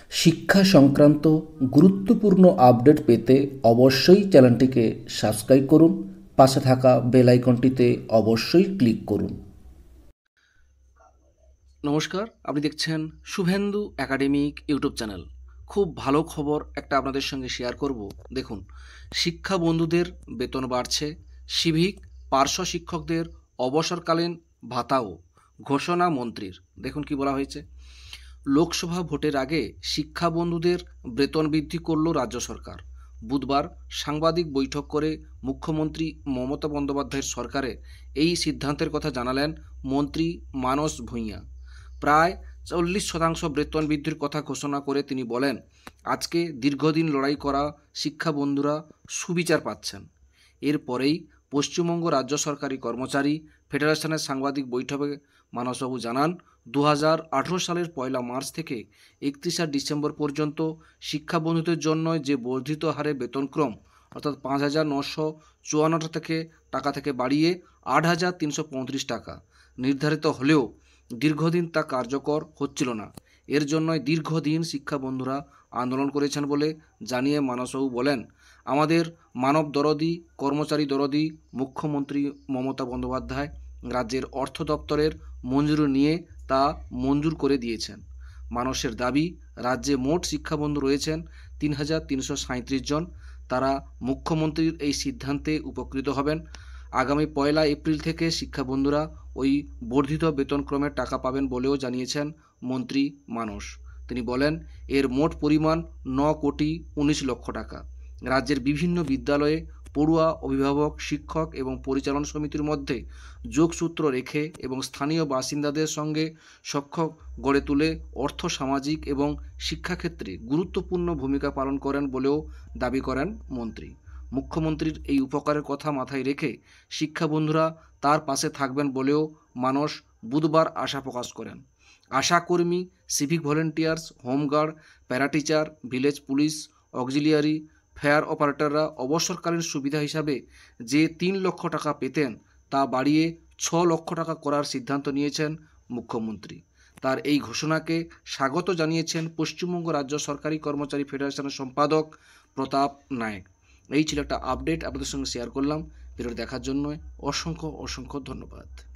শিক্ষা সংক্রান্ত গুরুত্বপূর্ণ আপডেট পেতে অবশ্যই চ্যানেলটিকে সাবস্ক্রাইব করুন, পাশে থাকা বেল আইকনটিতে অবশ্যই ক্লিক করুন। নমস্কার, আপনি দেখছেন শুভেন্দু একাডেমিক ইউটিউব চ্যানেল। খুব ভালো খবর একটা আপনাদের সঙ্গে শেয়ার করব। দেখুন, শিক্ষা বন্ধুদের বেতন বাড়ছে, সিভিক পার্শ্ব শিক্ষকদের অবসরকালীন ভাতাও ঘোষণা মন্ত্রীর। দেখুন কি বলা হয়েছে। লোকসভা ভোটের আগে শিক্ষা বন্ধুদের বেতন বৃদ্ধি করল রাজ্য সরকার। বুধবার সাংবাদিক বৈঠক করে মুখ্যমন্ত্রী মমতা বন্দ্যোপাধ্যায়ের সরকারে এই সিদ্ধান্তের কথা জানালেন মন্ত্রী মানস ভূঁইয়া। প্রায় 40% বেতন বৃদ্ধির কথা ঘোষণা করে তিনি বলেন, আজকে দীর্ঘদিন লড়াই করা শিক্ষা বন্ধুরা সুবিচার পাচ্ছেন। এরপরেই পশ্চিমবঙ্গ রাজ্য সরকারি কর্মচারী ফেডারেশনের সাংবাদিক বৈঠকে মানসবাবু জানান, 2018 সালের 1 মার্চ থেকে 31 ডিসেম্বর পর্যন্ত শিক্ষা বন্ধুদের জন্য যে বর্ধিত হারে বেতনক্রম অর্থাৎ 5,954 টাকা থেকে বাড়িয়ে 8,335 টাকা নির্ধারিত হলেও দীর্ঘদিন তা কার্যকর হচ্ছিল না। এর জন্যই দীর্ঘদিন শিক্ষা বন্ধুরা আন্দোলন করেছেন বলে জানিয়ে মানসবাবু বলেন, আমাদের মানব দরদি কর্মচারী দরদি মুখ্যমন্ত্রী মমতা বন্দ্যোপাধ্যায় রাজ্যের অর্থ দপ্তরের মঞ্জুরি নিয়ে তা মঞ্জুর করে দিয়েছেন। মানুষের দাবি, রাজ্যে মোট শিক্ষাবন্ধু রয়েছেন 3,337 জন। তারা মুখ্যমন্ত্রীর এই সিদ্ধান্তে উপকৃত হবেন। আগামী 1 এপ্রিল থেকে শিক্ষাবন্ধুরা ওই বর্ধিত বেতনক্রমের টাকা পাবেন বলেও জানিয়েছেন মন্ত্রী মানস। তিনি বলেন, এর মোট পরিমাণ 9,19,00,000 টাকা। রাজ্যের বিভিন্ন বিদ্যালয়ে পড়ুয়া, অভিভাবক, শিক্ষক এবং পরিচালন সমিতির মধ্যে যোগসূত্র রেখে এবং স্থানীয় বাসিন্দাদের সঙ্গে সখ্য গড়ে তুলে অর্থ, সামাজিক এবং শিক্ষাক্ষেত্রে গুরুত্বপূর্ণ ভূমিকা পালন করেন বলেও দাবি করেন মন্ত্রী। মুখ্যমন্ত্রীর এই উপকারের কথা মাথায় রেখে শিক্ষা বন্ধুরা তার পাশে থাকবেন বলেও মানস বুধবার আশা প্রকাশ করেন। আশাকর্মী, civic volunteers, home guard, para teacher, village police, auxiliary, fair অপারেটররা অবসরকালীন সুবিধা হিসাবে যে 3 লক্ষ টাকা পেতেন তা বাড়িয়ে 6 লক্ষ টাকা করার সিদ্ধান্ত নিয়েছেন মুখ্যমন্ত্রী। তার এই ঘোষণাকে স্বাগত জানিয়েছেন পশ্চিমবঙ্গ রাজ্য সরকারি কর্মচারী ফেডারেশনের সম্পাদক প্রতাপ নায়েক। এই ছিল একটা আপডেট আপনাদের সঙ্গে শেয়ার করলাম। ভিডিওটি দেখার জন্য অসংখ্য ধন্যবাদ।